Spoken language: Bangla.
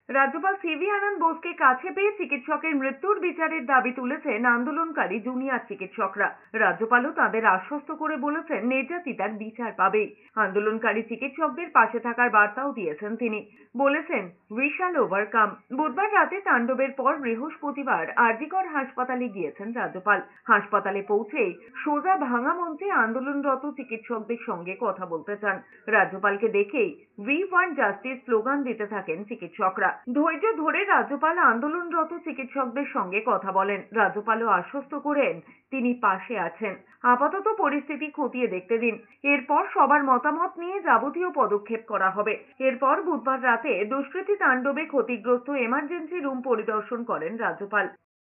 রাজ্যপাল সিভি আনন্দ বোসকে কাছে পেয়ে চিকিৎসকের মৃত্যুর বিচারের দাবি তুলেছেন আন্দোলনকারী জুনিয়র চিকিৎসকরা। রাজ্যপালও তাদের আশ্বস্ত করে বলেছেন নির্যাতিতার বিচার পাবেই। আন্দোলনকারী চিকিৎসকদের পাশে থাকার বার্তাও দিয়েছেন তিনি। বলেছেন উই শ্যাল ওভারকাম। বুধবার রাতে তাণ্ডবের পর বৃহস্পতিবার আরজিকর হাসপাতালে গিয়েছেন রাজ্যপাল। হাসপাতালে পৌঁছেই সোজা ভাঙা মঞ্চে আন্দোলনরত চিকিৎসকদের সঙ্গে কথা বলতে চান। রাজ্যপালকে দেখেই উই ওয়ান্ট জাস্টিস স্লোগান দিতে থাকেন চিকিৎসকরা। ধৈর্য ধরে রাজ্যপাল আন্দোলনরত চিকিৎসকদের সঙ্গে কথা বলেন। রাজ্যপালও আশ্বস্ত করেন তিনি পাশে আছেন। আপাতত পরিস্থিতি খতিয়ে দেখতে দিন, এরপর সবার মতামত নিয়ে যাবতীয় পদক্ষেপ করা হবে। এরপর বুধবার রাতে দুষ্কৃতী তাণ্ডবে ক্ষতিগ্রস্ত এমার্জেন্সি রুম পরিদর্শন করেন রাজ্যপাল।